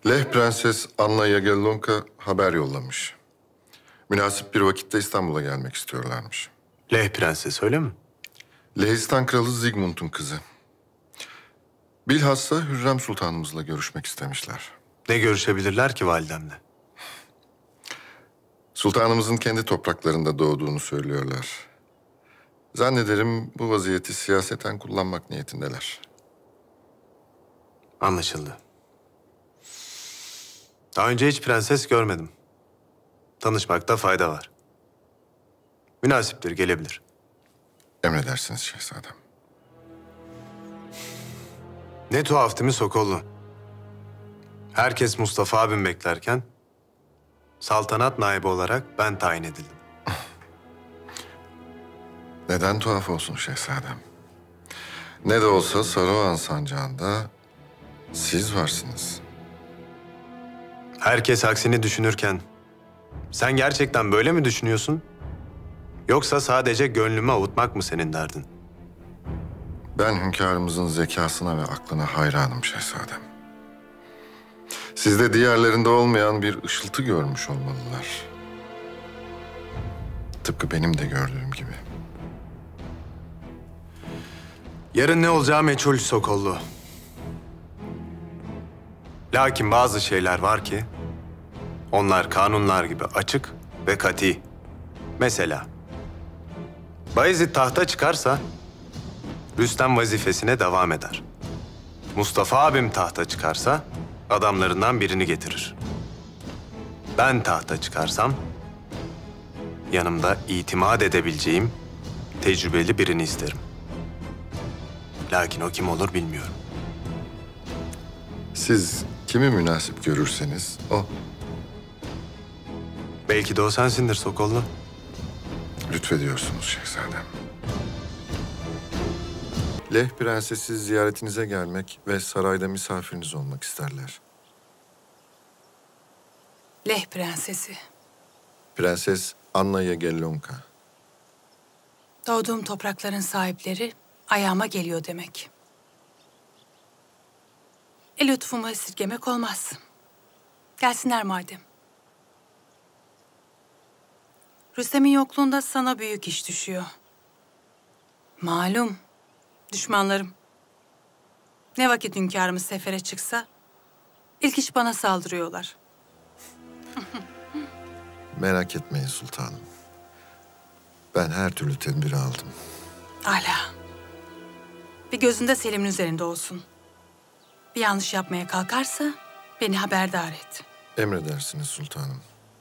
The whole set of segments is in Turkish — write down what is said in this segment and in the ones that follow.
Leh Prenses Anna Jagiellonka haber yollamış. Münasip bir vakitte İstanbul'a gelmek istiyorlarmış. Leh Prenses öyle mi? Lehistan Kralı Zigmund'un kızı. Bilhassa Hürrem Sultanımızla görüşmek istemişler. Ne görüşebilirler ki validemle? Sultanımızın kendi topraklarında doğduğunu söylüyorlar. Zannederim bu vaziyeti siyaseten kullanmak niyetindeler. Anlaşıldı. Daha önce hiç prenses görmedim. Tanışmakta fayda var. Münasiptir, gelebilir. Emredersiniz şehzadem. Ne tuhaf değil mi Sokollu? Herkes Mustafa abim beklerken saltanat naibi olarak ben tayin edildim. Neden tuhaf olsun şehzadem? Ne de olsa Saruhan sancağında siz varsınız. Herkes aksini düşünürken sen gerçekten böyle mi düşünüyorsun? Yoksa sadece gönlümü avutmak mı senin derdin? Ben hünkârımızın zekasına ve aklına hayranım şehzadem. Sizde diğerlerinde olmayan bir ışıltı görmüş olmalılar. Tıpkı benim de gördüğüm gibi. Yarın ne olacağı meçhul Sokollu. Lakin bazı şeyler var ki onlar kanunlar gibi açık ve kat'i. Mesela Bayezid tahta çıkarsa Rüstem vazifesine devam eder. Mustafa abim tahta çıkarsa adamlarından birini getirir. Ben tahta çıkarsam yanımda itimat edebileceğim tecrübeli birini isterim. Lakin o kim olur bilmiyorum. Siz kimi münasip görürseniz o. Belki de o sensindir Sokollu. Lütfediyorsunuz şehzadem. Leh Prensesi ziyaretinize gelmek ve sarayda misafiriniz olmak isterler. Leh Prensesi. Prenses Anna Jagiellonka. Doğduğum toprakların sahipleri ayağıma geliyor demek. Lütfumu esirgemek olmaz. Gelsinler madem. Rüstem'in yokluğunda sana büyük iş düşüyor. Malum, düşmanlarım. Ne vakit hünkârımız sefere çıksa, ilk iş bana saldırıyorlar. Merak etmeyin sultanım. Ben her türlü tedbiri aldım. Âlâ. Bir gözünde Selim'in üzerinde olsun. Bir yanlış yapmaya kalkarsa beni haberdar et. Emredersiniz sultanım.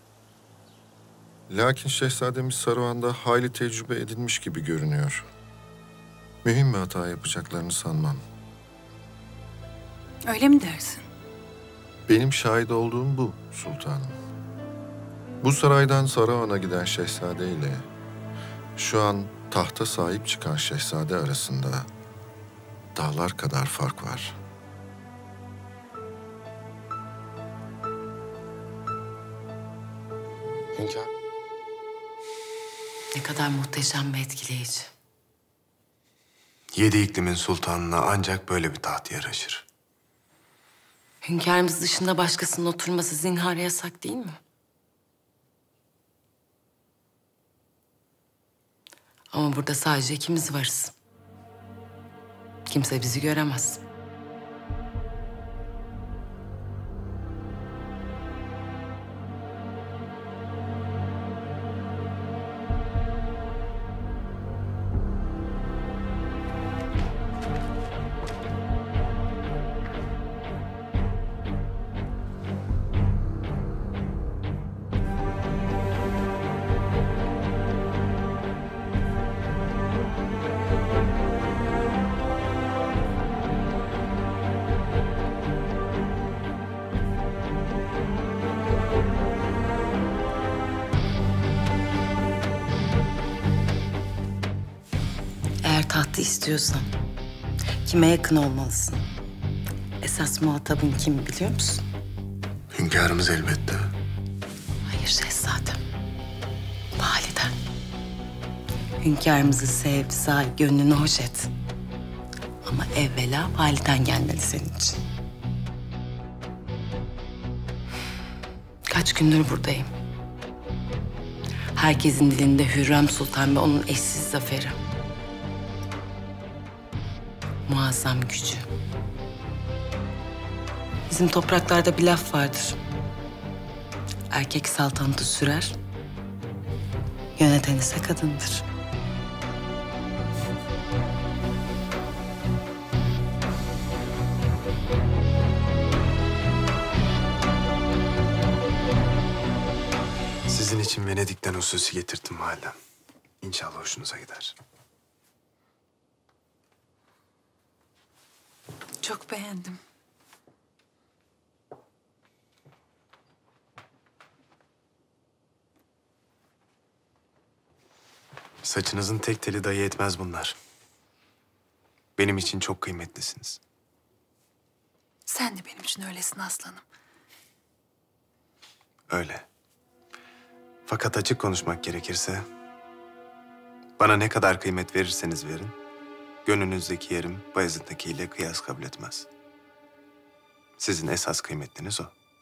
Lakin şehzademiz Saruhan'da hayli tecrübe edinmiş gibi görünüyor. Mühim bir hata yapacaklarını sanmam. Öyle mi dersin? Benim şahit olduğum bu sultanım. Bu saraydan Saruhan'a giden şehzade ile şu an tahta sahip çıkan şehzade arasında dağlar kadar fark var. Hünkâr. Ne kadar muhteşem ve etkileyici. 7 iklimin sultanına ancak böyle bir taht yaraşır. Hünkârımız dışında başkasının oturması zinhar yasak değil mi? Ama burada sadece ikimiz varız. Kimse bizi göremez. Eğer tahtı istiyorsan kime yakın olmalısın? Esas muhatabın kim biliyor musun? Hünkârımız elbette. Hayır şehzadem. Validen. Hünkârımızı sev, say, gönlünü hoş et. Ama evvela validen gelmeli senin için. Kaç gündür buradayım. Herkesin dilinde Hürrem Sultan ve onun eşsiz zaferi. Muazzam gücü. Bizim topraklarda bir laf vardır. Erkek saltanatı sürer, yöneten ise kadındır. Sizin için Venedik'ten hususi getirdim validem. İnşallah hoşunuza gider. Çok beğendim. Saçınızın tek teli dahi etmez bunlar. Benim için çok kıymetlisiniz. Sen de benim için öylesin aslanım. Öyle. Fakat açık konuşmak gerekirse... bana ne kadar kıymet verirseniz verin... gönlünüzdeki yerim Bayezid'dekiyle kıyas kabul etmez. Sizin esas kıymetliniz o.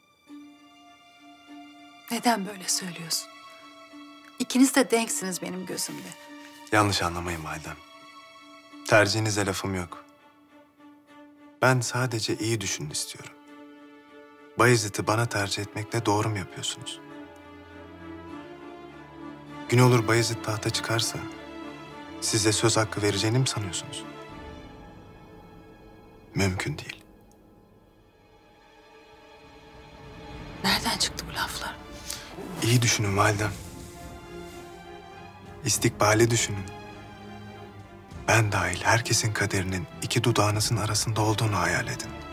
Neden böyle söylüyorsun? İkiniz de denksiniz benim gözümde. Yanlış anlamayın validem. Tercihinize lafım yok. Ben sadece iyi düşünün istiyorum. Bayezid'i bana tercih etmekle doğru mu yapıyorsunuz? Gün olur Bayezid tahta çıkarsa... size söz hakkı vereceğini mi sanıyorsunuz? Mümkün değil. Nereden çıktı bu laflar? İyi düşünün validem. İstikbali düşünün. Ben dahil herkesin kaderinin iki dudağınızın arasında olduğunu hayal edin.